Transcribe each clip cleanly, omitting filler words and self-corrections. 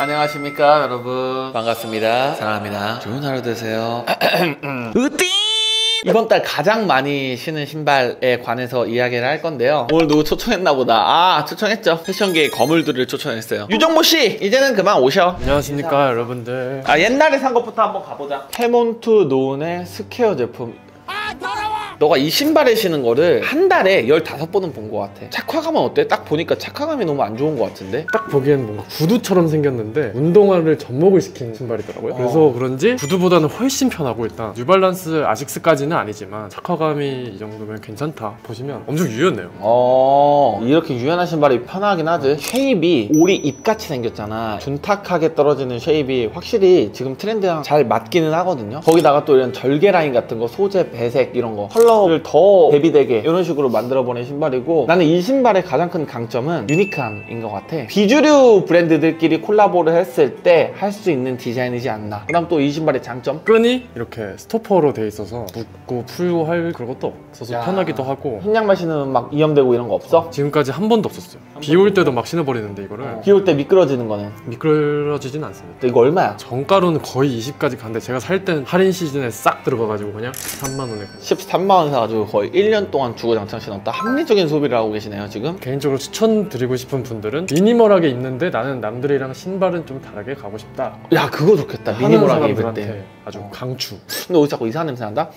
안녕하십니까 여러분, 반갑습니다. 사랑합니다. 좋은 하루 되세요. 으띠! 이번 달 가장 많이 신은 신발에 관해서 이야기를 할 건데요. 오늘 누구 초청했나 보다. 초청했죠. 패션계의 거물들을 초청했어요. 유정모씨 이제는 그만 오셔. 안녕하십니까 여러분들. 옛날에 산 것부터 한번 가보자. 헤몬투 노은의 스퀘어 제품. 너가 이 신발에 신은 거를 한 달에 15번은 본 것 같아. 착화감은 어때? 딱 보니까 착화감이 너무 안 좋은 것 같은데? 딱 보기엔 뭔가 구두처럼 생겼는데 운동화를 접목을 시킨 신발이더라고요. 그래서 그런지 구두보다는 훨씬 편하고, 일단 뉴발란스 아식스까지는 아니지만 착화감이 이 정도면 괜찮다. 보시면 엄청 유연해요. 이렇게 유연한 신발이 편하긴 하지. 쉐입이 오리 입같이 생겼잖아. 둔탁하게 떨어지는 쉐입이 확실히 지금 트렌드랑 잘 맞기는 하거든요. 거기다가 또 이런 절개 라인 같은 거, 소재, 배색 이런 거, 컬러를 더 대비되게 이런 식으로 만들어보는 신발이고, 나는 이 신발의 가장 큰 강점은 유니크함인 것 같아. 비주류 브랜드들끼리 콜라보를 했을 때 할 수 있는 디자인이지 않나. 그 다음 또 이 신발의 장점, 끈이 이렇게 스토퍼로 돼 있어서 묶고 풀고 할 그런 것도 없어서 편하기도 하고. 흰 양말 신으면 막 이염되고 이런 거 없어? 지금까지 한 번도 없었어요. 비 올 때도 막 신어버리는데 이거를 비 올 때 미끄러지는 거는? 미끄러지진 않습니다. 이거 얼마야? 정가로는 거의 20까지 갔는데 제가 살 땐 할인 시즌에 싹 들어가가지고 그냥 3만원에 13만원 사가지고 거의 1년 동안 주구장창 신었다. 합리적인 소비를 하고 계시네요 지금. 개인적으로 추천드리고 싶은 분들은 미니멀하게 입는데 나는 남들이랑 신발은 좀 다르게 가고 싶다. 야, 그거 좋겠다. 하는 미니멀하게 입을 때. 사람들한테 아주 강추. 근데 어디 자꾸 이상한 냄새 난다?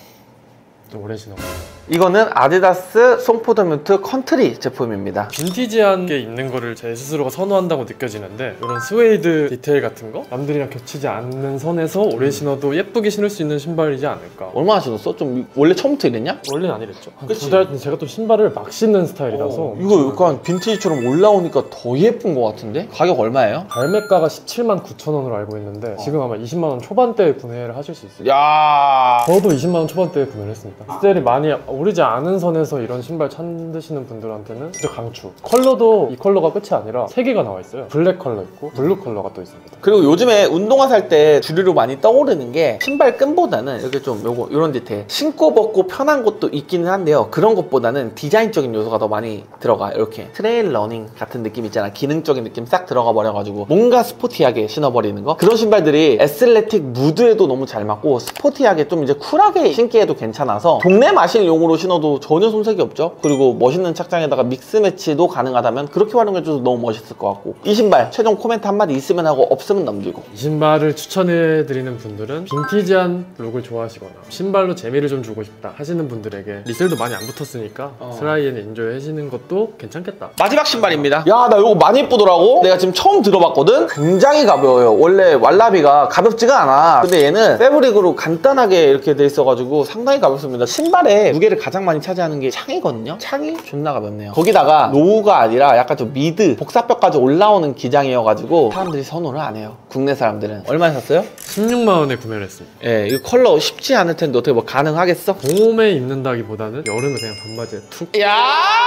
좀 오래 신어. 이거는 아디다스 송포더뮤트 컨트리 제품입니다. 빈티지한 게 있는 거를 제 스스로가 선호한다고 느껴지는데, 이런 스웨이드 디테일 같은 거 남들이랑 겹치지 않는 선에서 오래 신어도 예쁘게 신을 수 있는 신발이지 않을까. 얼마나 신었어? 좀 원래 처음부터 이랬냐? 원래는 안 이랬죠. 한 그치? 2달 제가 또 신발을 막 신는 스타일이라서. 이거 약간 빈티지처럼 올라오니까 더 예쁜 것 같은데? 가격 얼마예요? 발매가가 17만 9천 원으로 알고 있는데 지금 아마 20만 원 초반대에 구매를 하실 수 있어요. 야, 저도 20만 원 초반대에 구매를 했습니다. 셀이 많이 오르지 않은 선에서 이런 신발 찾으시는 분들한테는 진짜 강추. 컬러도 이 컬러가 끝이 아니라 3개가 나와 있어요. 블랙 컬러 있고 블루 컬러가 또 있습니다. 그리고 요즘에 운동화 살 때 주류로 많이 떠오르는 게 신발 끈보다는 이렇게 좀 요거 이런 디테일, 신고 벗고 편한 것도 있기는 한데요, 그런 것보다는 디자인적인 요소가 더 많이 들어가. 이렇게 트레일 러닝 같은 느낌 있잖아. 기능적인 느낌 싹 들어가 버려가지고 뭔가 스포티하게 신어버리는 거, 그런 신발들이 애슬레틱 무드에도 너무 잘 맞고 스포티하게 좀 이제 쿨하게 신기에도 괜찮아서 동네 마실 용으로 신어도 전혀 손색이 없죠. 그리고 멋있는 착장에다가 믹스 매치도 가능하다면 그렇게 활용해줘도 너무 멋있을 것 같고. 이 신발 최종 코멘트 한마디 있으면 하고 없으면 넘기고. 이 신발을 추천해드리는 분들은 빈티지한 룩을 좋아하시거나 신발로 재미를 좀 주고 싶다 하시는 분들에게 리셀도 많이 안 붙었으니까 슬라이앤 엔조이 하시는 것도 괜찮겠다. 마지막 신발입니다. 야, 나 이거 많이 예쁘더라고. 내가 지금 처음 들어봤거든. 굉장히 가벼워요. 원래 왈라비가 가볍지가 않아. 근데 얘는 패브릭으로 간단하게 이렇게 돼 있어가지고 상당히 가볍습니다. 신발의 무게를 가장 많이 차지하는 게 창이거든요. 창이 존나 가볍네요. 거기다가 노우가 아니라 약간 좀 미드 복사뼈까지 올라오는 기장이어가지고 사람들이 선호를 안 해요. 국내 사람들은. 얼마에 샀어요? 16만 원에 구매를 했습니다. 예, 이 컬러 쉽지 않을 텐데 어떻게 뭐 가능하겠어? 봄에 입는다기보다는 여름에 그냥 반바지에 툭. 야,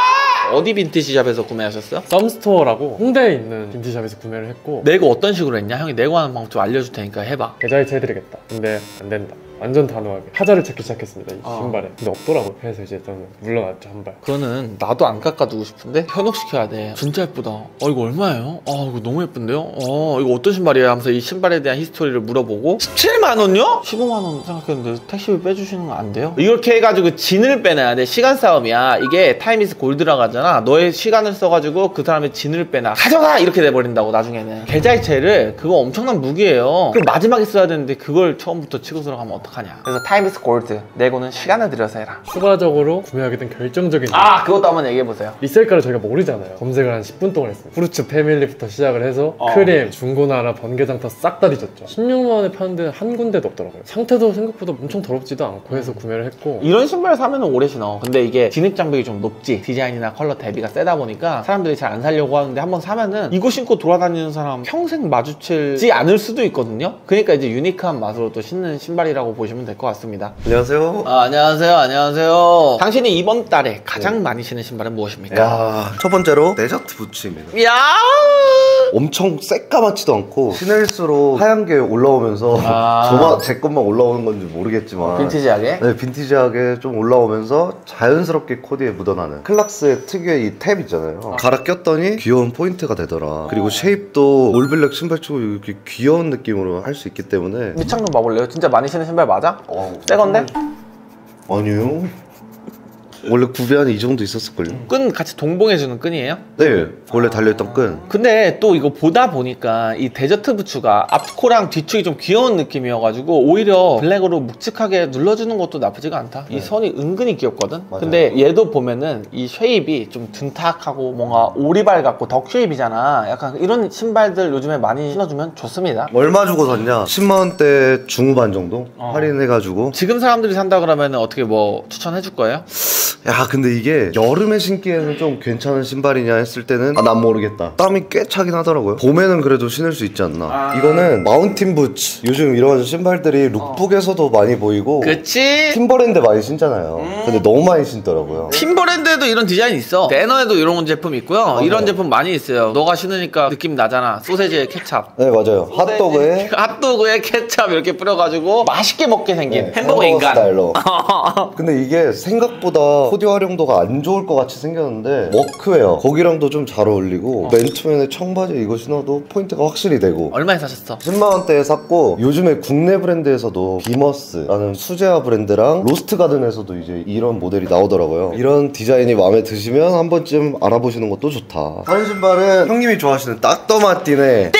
어디 빈티지샵에서 구매하셨어요? 썸스토어라고 홍대에 있는 빈티지샵에서 구매를 했고. 내고 어떤 식으로 했냐? 형이 내고 하는 방법 좀 알려줄 테니까 해봐. 계좌이체 해드리겠다. 근데 안 된다. 완전 단호하게 하자를 찾기 시작했습니다, 이 신발에. 근데 없더라고요. 그래서 이제 저는 물러났죠, 한 발. 그거는 나도 안 깎아두고 싶은데 현혹시켜야 돼. 진짜 예쁘다. 이거 얼마예요? 이거 너무 예쁜데요? 이거 어떤 신발이에요? 하면서 이 신발에 대한 히스토리를 물어보고 17만 원요? 15만 원 생각했는데 택시비 빼주시는 거 안 돼요? 이렇게 해가지고 진을 빼놔야 돼. 시간 싸움이야. 이게 타임이스 골드라고 하잖아. 너의 시간을 써가지고 그 사람의 진을 빼놔. 가져가! 이렇게 돼버린다고 나중에는. 계좌이체를 그거 엄청난 무기예요. 그럼 마지막에 써야 되는데 그걸 처음부터 치고 들어가면 어떡하냐. 그래서 타임이스 골드 내고는 시간을 들여서 해라. 추가적으로 구매하게 된 결정적인 그것도 한번 얘기해보세요. 리셀가를 저희가 모르잖아요. 검색을 한 10분 동안 했습니다. 프루츠 패밀리부터 시작을 해서 크림, 중고나라, 번개장터 싹 다 뒤졌죠. 16만 원에 파는데 한 군데도 없더라고요. 상태도 생각보다 엄청 더럽지도 않고 해서 구매를 했고. 이런 신발 사면 오래 신어. 근데 이게 진입 장벽이 좀 높지. 디자인이나 컬러 대비가 세다 보니까 사람들이 잘 안 사려고 하는데 한번 사면은 이거 신고 돌아다니는 사람 평생 마주치지 않을 수도 있거든요. 그러니까 이제 유니크한 맛으로 또 신는 신발이라고 보시면 될 것 같습니다. 안녕하세요. 안녕하세요. 안녕하세요. 당신이 이번 달에 가장 많이 신은 신발은 무엇입니까? 첫 번째로 데저트 부츠입니다. 야! 엄청 새까맣지도 않고 신을수록 하얀 게 올라오면서 제 것만 올라오는 건지 모르겠지만 빈티지하게? 네, 빈티지하게 좀 올라오면서 자연스럽게 코디에 묻어나는 클락스의 특유의 이 탭 있잖아요. 갈아 꼈더니 귀여운 포인트가 되더라. 그리고 쉐입도 올블랙 신발 치고 이렇게 귀여운 느낌으로 할 수 있기 때문에. 밑창 좀 봐볼래요? 진짜 많이 신는 신발 맞아? 새 건데? 아니요. 원래 구비안에 이 정도 있었을걸요? 끈 같이 동봉해주는 끈이에요? 네, 원래 달려있던 끈. 근데 또 이거 보다 보니까 이 데저트 부츠가 앞코랑 뒤축이 좀 귀여운 느낌이어가지고 오히려 블랙으로 묵직하게 눌러주는 것도 나쁘지가 않다. 이 선이 은근히 귀엽거든? 맞아요. 근데 얘도 보면은 이 쉐입이 좀 둔탁하고 뭔가 오리발 같고 덕 쉐입이잖아. 약간 이런 신발들 요즘에 많이 신어주면 좋습니다. 얼마 주고 샀냐? 10만원대 중후반 정도? 할인해가지고. 지금 사람들이 산다 그러면 어떻게 뭐 추천해줄 거예요? 야, 근데 이게 여름에 신기에는 좀 괜찮은 신발이냐 했을 때는 난 모르겠다. 땀이 꽤 차긴 하더라고요. 봄에는 그래도 신을 수 있지 않나. 이거는 마운틴 부츠. 요즘 이런 신발들이 룩북에서도 많이 보이고 그치? 팀버랜드 많이 신잖아요. 근데 너무 많이 신더라고요. 팀버랜드에도 이런 디자인 있어. 배너에도 이런 제품 있고요. 맞아요. 이런 제품 많이 있어요. 너가 신으니까 느낌 나잖아. 소세지에 케찹. 네, 맞아요. 핫도그에 핫도그에 케찹 이렇게 뿌려가지고 맛있게 먹게 생긴 햄버거 인간. 스타일로. 근데 이게 생각보다 코디 활용도가 안 좋을 것 같이 생겼는데 워크웨어 거기랑도 좀 잘 어울리고 맨투맨에 청바지 이거 신어도 포인트가 확실히 되고. 얼마에 사셨어? 10만원대에 샀고 요즘에 국내 브랜드에서도 비머스라는 수제화 브랜드랑 로스트가든에서도 이제 이런 모델이 나오더라고요. 이런 디자인이 마음에 드시면 한 번쯤 알아보시는 것도 좋다. 다른 신발은 형님이 좋아하시는 닥터마틴의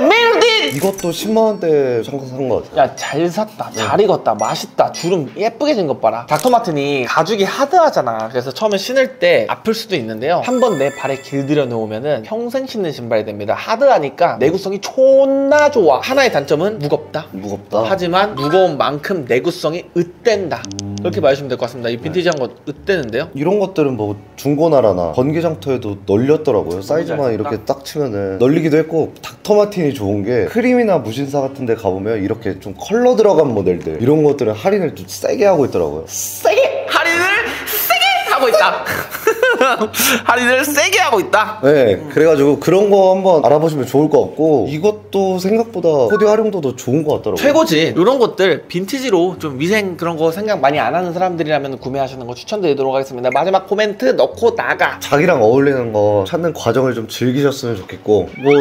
이것도 10만원대 잠깐 산 것 같아요. 야, 잘 샀다. 잘 익었다. 맛있다. 주름 예쁘게 진 것 봐라. 닥터마틴이 가죽이 하드하잖아. 그래서 처음에 신을 때 아플 수도 있는데요. 한번 내 발에 길들여 놓으면은 평생 신는 신발이 됩니다. 하드하니까 내구성이 존나 좋아. 하나의 단점은 무겁다. 무겁다. 하지만 무거운 만큼 내구성이 으뗀다. 그렇게 말하시면 될 것 같습니다. 이 빈티지한 거 으떼는데요? 이런 것들은 뭐 중고나라나 번개장터에도 널렸더라고요. 사이즈만 이렇게 딱 치면은 널리기도 했고. 닥터마틴이 좋은 게 크림이나 무신사 같은 데 가보면 이렇게 좀 컬러 들어간 모델들 이런 것들은 할인을 좀 세게 하고 있더라고요. 세게! 할인을 세게 하고 있다. 할인을 세게 하고 있다. 네, 그래가지고 그런 거 한번 알아보시면 좋을 것 같고 이것도 생각보다 코디 활용도도 좋은 것 같더라고요. 최고지. 이런 것들 빈티지로 좀 위생 그런 거 생각 많이 안 하는 사람들이라면 구매하시는 거 추천드리도록 하겠습니다. 마지막 코멘트 넣고 나가. 자기랑 어울리는 거 찾는 과정을 좀 즐기셨으면 좋겠고 뭐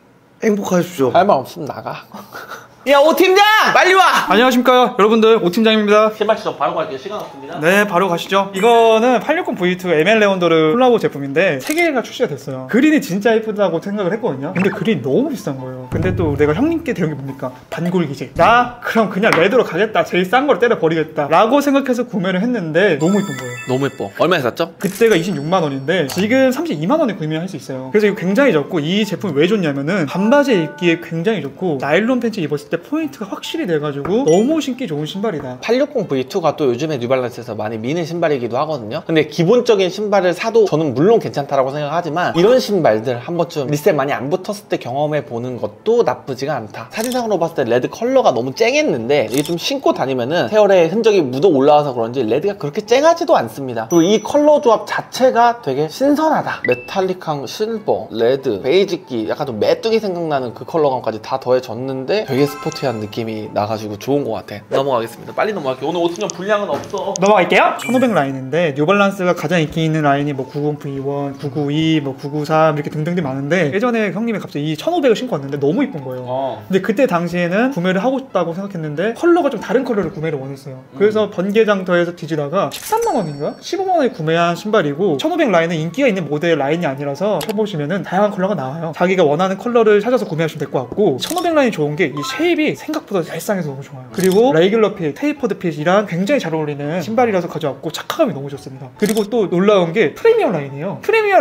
행복하십시오. 할 말 없으면 나가. 야, 오 팀장! 빨리 와! 안녕하십니까 여러분들, 오팀장입니다. 신발 추천 바로 갈게요. 시간 없습니다. 네, 바로 가시죠. 이거는 860V2 ML 레온더르 콜라보 제품인데 3개가 출시가 됐어요. 그린이 진짜 예쁘다고 생각을 했거든요. 근데 그린이 너무 비싼 거예요. 근데 또 내가 형님께 드린 게 뭡니까? 반골기질. 나 그럼 그냥 레드로 가겠다. 제일 싼 걸 때려버리겠다 라고 생각해서 구매를 했는데 너무 예쁜 거예요. 너무 예뻐. 얼마에 샀죠? 그때가 26만원인데 지금 32만원에 구매할 수 있어요. 그래서 이거 굉장히 좋고, 이 제품이 왜 좋냐면은 반바지에 입기에 굉장히 좋고 나일론 팬츠 입었을 때 포인트가 확실히 돼가지고 너무 신기 좋은 신발이다. 860V2가 또 요즘에 뉴발란스에서 많이 미는 신발이기도 하거든요. 근데 기본적인 신발을 사도 저는 물론 괜찮다라고 생각하지만 이런 신발들 한 번쯤 리셋 많이 안 붙었을 때 경험해 보는 것도 나쁘지가 않다. 사진상으로 봤을 때 레드 컬러가 너무 쨍했는데 이게 좀 신고 다니면은 세월의 흔적이 묻어 올라와서 그런지 레드가 그렇게 쨍하지도 않습니다. 그리고 이 컬러 조합 자체가 되게 신선하다. 메탈릭한 실버, 레드, 베이지기, 약간 좀 메뚜기 생각나는 그 컬러감까지 다 더해졌는데 되게 스포티한 느낌이 나가지고 좋은 것 같아. 넘어가겠습니다. 빨리 넘어갈게요. 오늘 오픈전 분량은 없어. 넘어갈게요. 1500 라인인데 뉴발란스가 가장 인기 있는 라인이 뭐 90V1, 992, 뭐 993 이렇게 등등등 많은데 예전에 형님이 갑자기 이 1500을 신고 왔는데 너무 이쁜 거예요. 근데 그때 당시에는 구매를 하고 싶다고 생각했는데 컬러가 좀 다른 컬러를 구매를 원했어요. 그래서 번개장터에서 뒤지다가 13만원인가? 15만원에 구매한 신발이고 1500 라인은 인기가 있는 모델 라인이 아니라서 쳐보시면은 다양한 컬러가 나와요. 자기가 원하는 컬러를 찾아서 구매하시면 될 것 같고 1500 라인이 좋은 게 이 쉐입이 생각보다 얄쌍해서 너무 좋아요. 그리고 레귤러 핏, 테이퍼드 핏이랑 굉장히 잘 어울리는 신발이라서 가져왔고 착화감이 너무 좋습니다. 그리고 또 놀라운 게 프리미엄 라인이에요. 프리미엄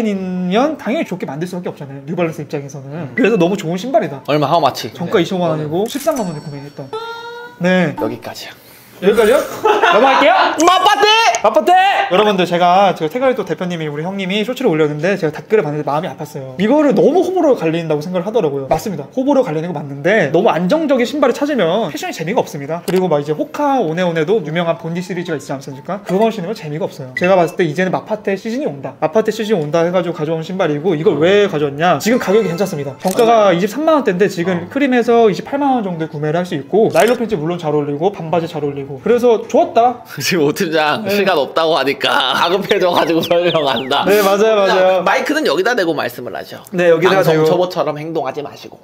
라인이면 당연히 좋게 만들 수밖에 없잖아요. 뉴발란스 입장에서는. 그래서 너무 좋은 신발이다. 얼마 하우마치? 정가 25만원이고 13만원에 구매했던. 네, 여기까지야. 여기까지요? 넘어갈게요. 마파테! 마파테! 여러분들 제가 태가리또 대표님이 우리 형님이 쇼츠를 올렸는데 제가 댓글을 봤는데 마음이 아팠어요. 이거를 너무 호불호로 갈린다고 생각을 하더라고요. 맞습니다. 호불호 갈리는 거 맞는데 너무 안정적인 신발을 찾으면 패션이 재미가 없습니다. 그리고 막 이제 호카 오네오네도 유명한 본디 시리즈가 있지 않습니까? 그걸 신으면 재미가 없어요. 제가 봤을 때 이제는 마파테 시즌이 온다. 마파테 시즌이 온다 해가지고 가져온 신발이고 이걸 왜 가져왔냐? 지금 가격이 괜찮습니다. 정가가 23만원대인데 지금 크림에서 28만원 정도에 구매를 할 수 있고 나일론 팬츠 물론 잘 어울리고 반바지 잘 어울리고 그래서 좋았다. 지금 오팀장 시간 없다고 하니까 가급해져가지고 설명한다. 네 맞아요. 마이크는 여기다 대고 말씀을 하죠. 네 여기다가 방송 초보처럼 행동하지 마시고.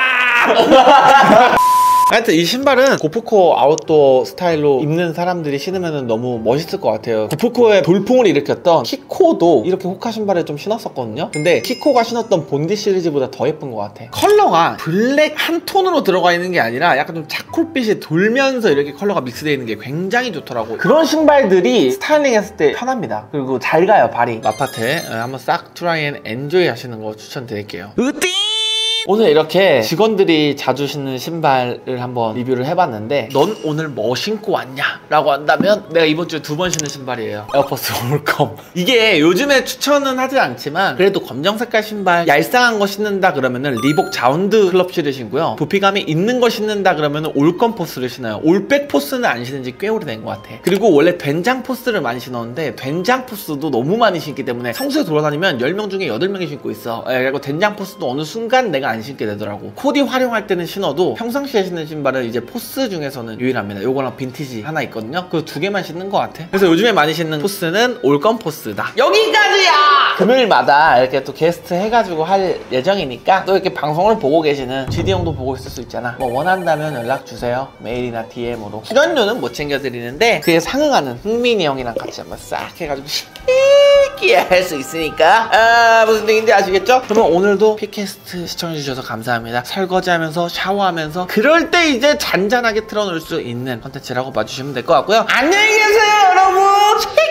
하여튼 이 신발은 고프코 아웃도어 스타일로 입는 사람들이 신으면 너무 멋있을 것 같아요. 고프코의 돌풍을 일으켰던 키코도 이렇게 호카 신발을 좀 신었었거든요. 근데 키코가 신었던 본디 시리즈보다 더 예쁜 것 같아. 컬러가 블랙 한 톤으로 들어가 있는 게 아니라 약간 좀 차콜빛이 돌면서 이렇게 컬러가 믹스되어 있는 게 굉장히 좋더라고요. 그런 신발들이 스타일링 했을 때 편합니다. 그리고 잘 가요, 발이. 마파테 한번 싹 트라이 앤 엔조이 하시는 거 추천드릴게요. 오늘 이렇게 직원들이 자주 신는 신발을 한번 리뷰를 해봤는데 넌 오늘 뭐 신고 왔냐? 라고 한다면 내가 이번 주에 2번 신는 신발이에요. 에어포스 올컴. 이게 요즘에 추천은 하지 않지만 그래도 검정 색깔 신발 얄쌍한 거 신는다 그러면은 리복 자운드 클럽시를 신고요. 부피감이 있는 거 신는다 그러면은 올컴 포스를 신어요. 올백 포스는 안 신은 지 꽤 오래된 것 같아. 그리고 원래 된장 포스를 많이 신었는데 된장 포스도 너무 많이 신기 때문에 성수에 돌아다니면 10명 중에 8명이 신고 있어. 그리고 된장 포스도 어느 순간 내가 안 신게 되더라고. 코디 활용할 때는 신어도 평상시에 신는 신발은 이제 포스 중에서는 유일합니다. 요거랑 빈티지 하나 있거든요. 그 2개만 신는 것 같아. 그래서 요즘에 많이 신는 포스는 올건 포스다. 여기까지야! 금요일마다 이렇게 또 게스트 해가지고 할 예정이니까 또 이렇게 방송을 보고 계시는 GD 형도 보고 있을 수 있잖아. 뭐 원한다면 연락주세요. 메일이나 DM으로. 출연료는 못 챙겨드리는데 그에 상응하는 흥민이 형이랑 같이 한번 싹 해가지고 쉽게 할 수 있으니까 무슨 얘기인지 아시겠죠? 그러면 오늘도 팟캐스트 시청해주셔서 감사합니다. 설거지하면서 샤워하면서 그럴 때 이제 잔잔하게 틀어놓을 수 있는 컨텐츠라고 봐주시면 될 것 같고요. 안녕히 계세요 여러분.